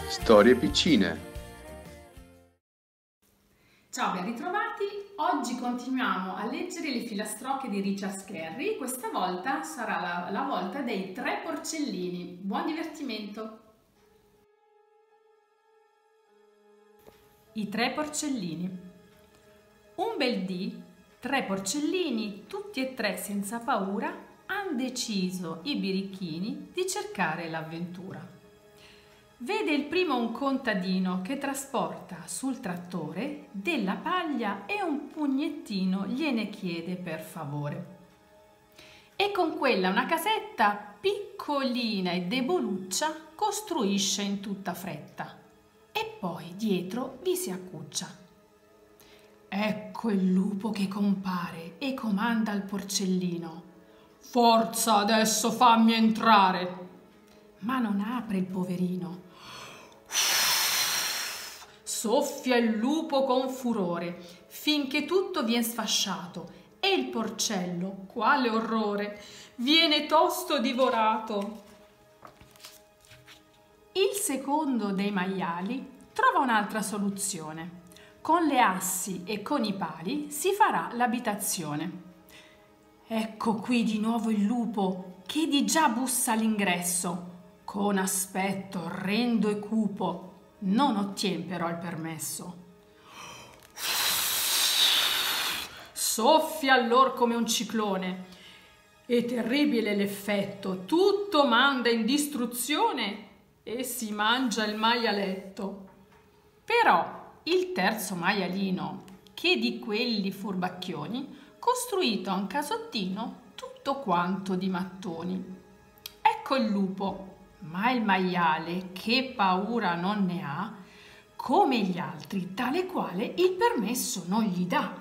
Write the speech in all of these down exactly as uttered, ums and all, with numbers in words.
Storie piccine. Ciao, ben ritrovati. Oggi continuiamo a leggere le filastrocche di Richard Scarry. Questa volta sarà la, la volta dei tre porcellini. Buon divertimento! I tre porcellini. Un bel dì, tre porcellini, tutti e tre senza paura, han deciso i birichini di cercare l'avventura. Vede il primo un contadino che trasporta sul trattore della paglia e un pugnettino gliene chiede per favore. E con quella una casetta piccolina e deboluccia costruisce in tutta fretta e poi dietro vi si accuccia. Ecco il lupo che compare e comanda al porcellino: «Forza, adesso fammi entrare!» Ma non apre il poverino. Soffia il lupo con furore finché tutto vien sfasciato e il porcello, quale orrore, viene tosto divorato. Il secondo dei maiali trova un'altra soluzione. Con le assi e con i pali si farà l'abitazione. Ecco qui di nuovo il lupo che di già bussa all'ingresso. Con aspetto orrendo e cupo, non ottien però il permesso. Soffia allor come un ciclone e terribile l'effetto, tutto manda in distruzione e si mangia il maialetto. Però il terzo maialino, che di quelli furbacchioni, costruito a un casottino tutto quanto di mattoni. Ecco il lupo, ma il maiale, che paura non ne ha, come gli altri, tale quale il permesso non gli dà.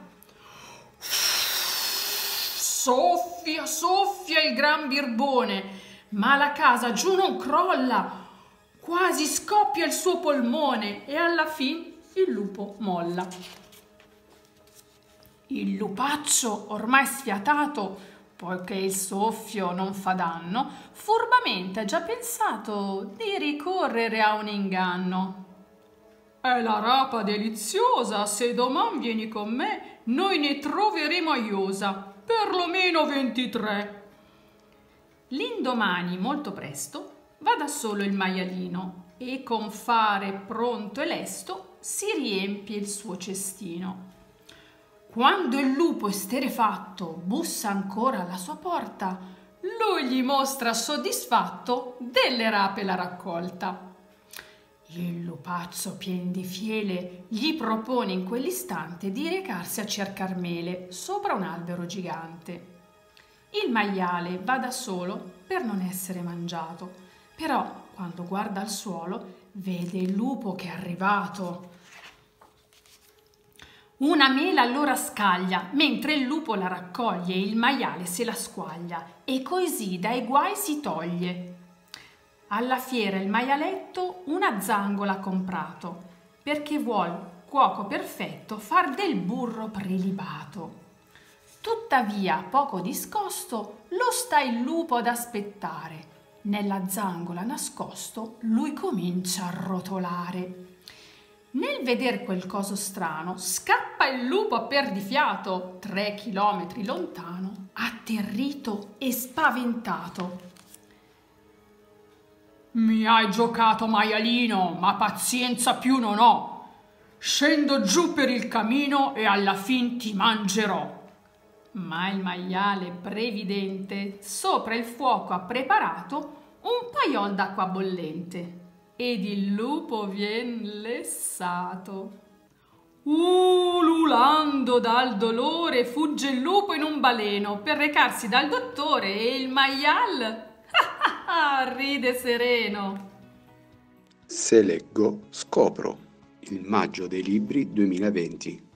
Soffia, soffia il gran birbone, ma la casa giù non crolla, quasi scoppia il suo polmone e alla fin il lupo molla. Il lupaccio, ormai sfiatato, poiché il soffio non fa danno, furbamente ha già pensato di ricorrere a un inganno. È la rapa deliziosa, se doman vieni con me, noi ne troveremo aiosa, perlomeno ventitré. L'indomani, molto presto, va da solo il maialino e con fare pronto e lesto si riempie il suo cestino. Quando il lupo esterrefatto bussa ancora alla sua porta, lui gli mostra soddisfatto delle rape la raccolta. Il lupazzo pien di fiele gli propone in quell'istante di recarsi a cercar mele sopra un albero gigante. Il maiale va da solo per non essere mangiato, però quando guarda al suolo vede il lupo che è arrivato. Una mela allora scaglia, mentre il lupo la raccoglie e il maiale se la squaglia e così dai guai si toglie. Alla fiera il maialetto una zangola ha comprato, perché vuol, cuoco perfetto, far del burro prelibato. Tuttavia, poco discosto, lo sta il lupo ad aspettare. Nella zangola nascosto, lui comincia a rotolare. Nel veder quel coso strano, scappa il lupo a perdifiato, tre chilometri lontano, atterrito e spaventato. «Mi hai giocato, maialino, ma pazienza più non ho. Scendo giù per il camino e alla fin ti mangerò». Ma il maiale previdente sopra il fuoco ha preparato un paiol d'acqua bollente. Ed il lupo vien lessato. Ululando dal dolore fugge il lupo in un baleno per recarsi dal dottore e il maial ride sereno. Se leggo, scopro. Il Maggio dei Libri duemilaventi.